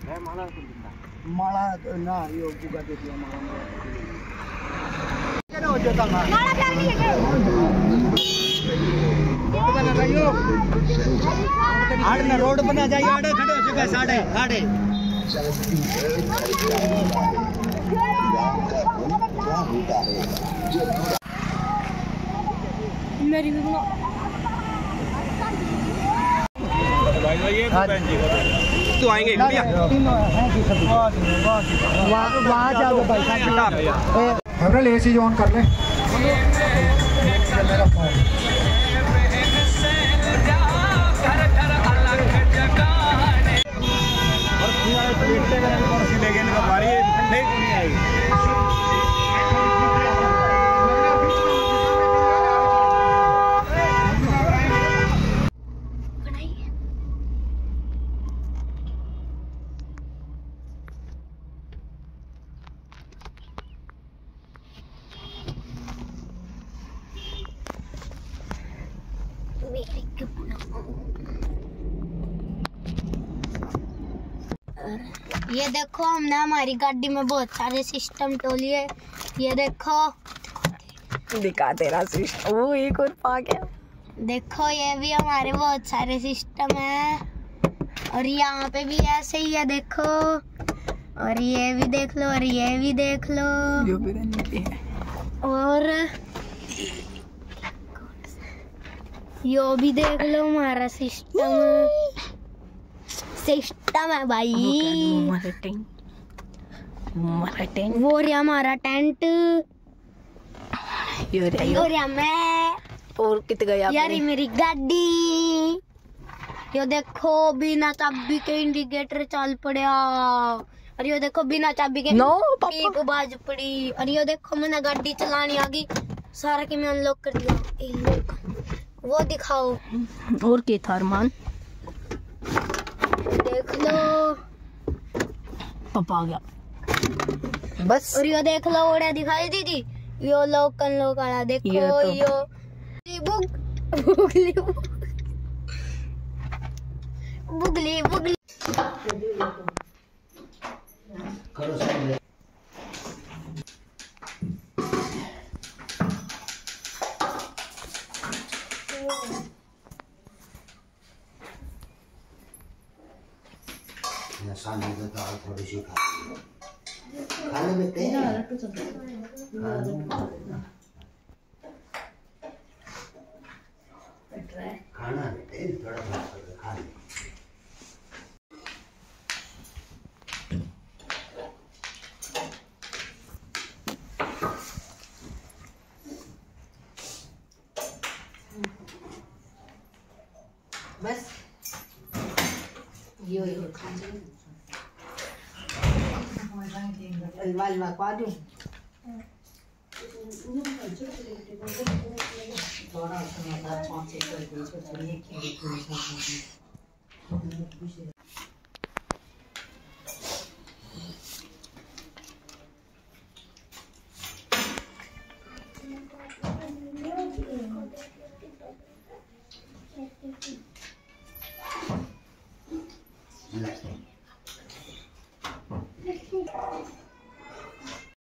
माला ना यो बुगा देती है माला क्या हो जाता है माला क्या नहीं है रोड बना रहियो आड़ ना रोड बना जाइए आड़े खड़े हो चुका साढ़े आड़े मेरी भी भाई ये तो आएंगे भैया वहाँ जाओ भाई साहब एसी ऑन कर ले ये देखो हमने हमारी गाड़ी में बहुत सारे सिस्टम टोलिए। ये देखो दिखा तेरा सिस्टम वो एक और पा गया। देखो ये भी हमारे बहुत सारे सिस्टम है और यहाँ पे भी ऐसे ही है देखो और ये भी देख लो और ये भी देख लो जो भी नीचे है और यो भी देख लो हमारा सिस्टम है भाई। वो रहा हमारा टेंट और मैं और कित गया यार मेरी गाड़ी यो देखो बिना चाबी के इंडिकेटर चल पड़ा और यो देखो बिना चाबी के पीप बाज पड़ी और यो देखो मैंने गाड़ी चलानी आ गई सारा के मैं अनलॉक कर दिया। वो दिखाओ और के था अरमान देख लो पापा आ गया बस। और यो देख लो ओड़ा दिखाई दीदी यो लोकन लोकाला देखो यो बुगली बुगली बुगली सामने तो दाल थोड़ी सी खाने में खाना में थोड़ा खा ले बस यो खा वाल पा दूं थोड़ा सा 5-6 कर